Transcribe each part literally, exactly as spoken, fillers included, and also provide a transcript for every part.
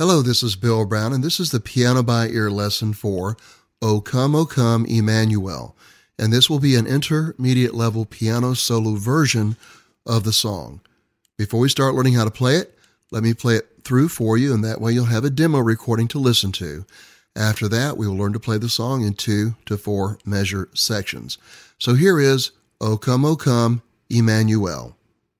Hello, this is Bill Brown, and this is the Piano by Ear lesson for O Come, O Come, Emmanuel. And this will be an intermediate level piano solo version of the song. Before we start learning how to play it, let me play it through for you, and that way you'll have a demo recording to listen to. After that, we will learn to play the song in two to four measure sections. So here is O Come, O Come, Emmanuel.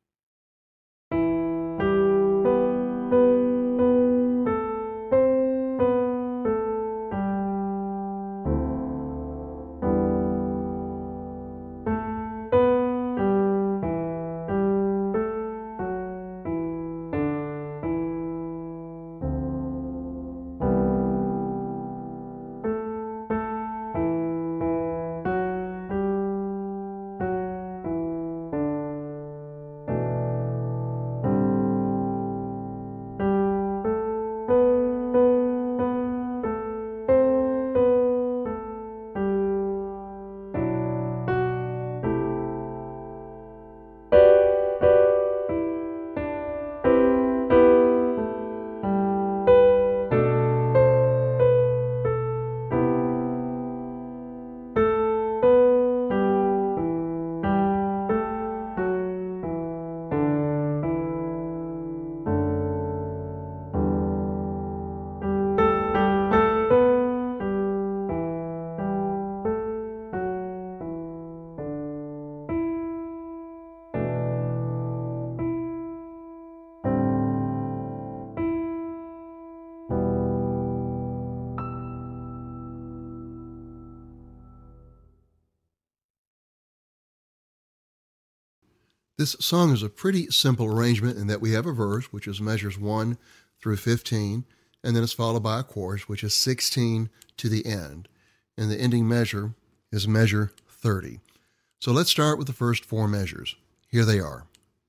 This song is a pretty simple arrangement in that we have a verse, which is measures one through fifteen, and then it's followed by a chorus, which is sixteen to the end. And the ending measure is measure thirty. So let's start with the first four measures. Here they are.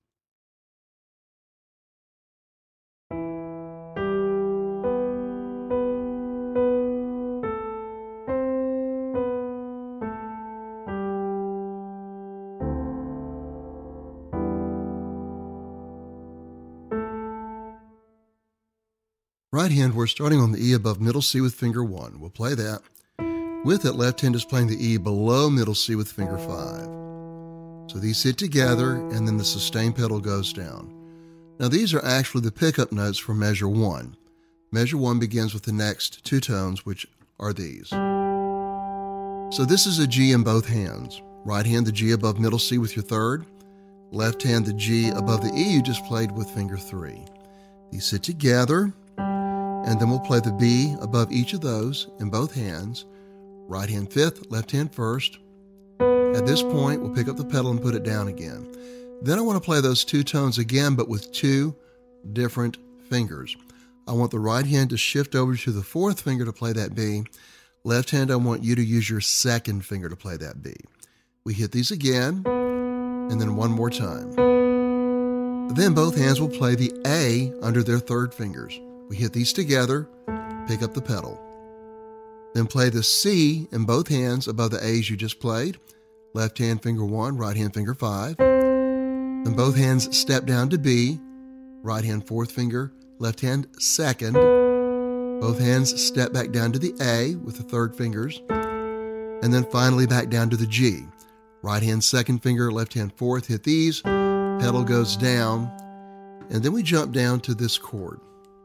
Right hand, we're starting on the E above middle C with finger one. We'll play that. With it, left hand is playing the E below middle C with finger five. So these sit together, and then the sustain pedal goes down. Now these are actually the pickup notes for measure one. Measure one begins with the next two tones, which are these. So this is a G in both hands. Right hand, the G above middle C with your third. Left hand, the G above the E you just played with finger three. These sit together. And then we'll play the B above each of those in both hands. Right hand fifth, left hand first. At this point, we'll pick up the pedal and put it down again. Then I want to play those two tones again, but with two different fingers. I want the right hand to shift over to the fourth finger to play that B. Left hand, I want you to use your second finger to play that B. We hit these again, and then one more time. Then both hands will play the A under their third fingers. We hit these together, pick up the pedal. Then play the C in both hands above the A's you just played. Left hand finger one, right hand finger five. Then both hands step down to B. Right hand fourth finger, left hand second. Both hands step back down to the A with the third fingers. And then finally back down to the G. Right hand second finger, left hand fourth, hit these. Pedal goes down. And then we jump down to this chord.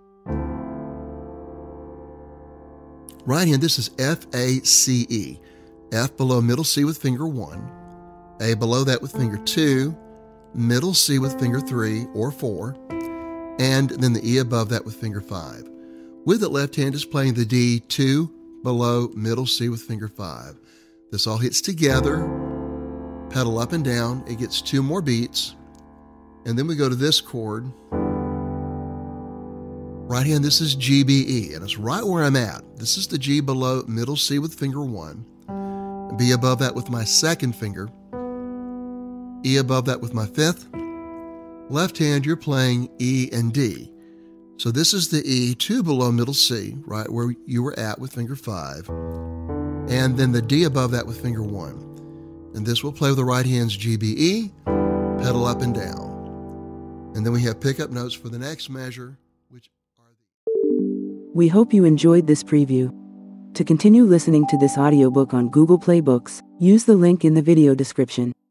Right hand, this is F, A, C, E. F below middle C with finger one. A below that with finger two. Middle C with finger three or four. And then the E above that with finger five. With it, left hand is playing the D, two below middle C with finger five. This all hits together. Pedal up and down. It gets two more beats. And then we go to this chord. Right hand, this is G, B, E, and it's right where I'm at. This is the G below middle C with finger one, B above that with my second finger, E above that with my fifth. Left hand, you're playing E and D. So this is the E, two below middle C, right where you were at with finger five, and then the D above that with finger one. And this will play with the right hand's G, B, E, pedal up and down. And then we have pickup notes for the next measure, which are the We hope you enjoyed this preview. To continue listening to this audiobook on Google Play Books, use the link in the video description.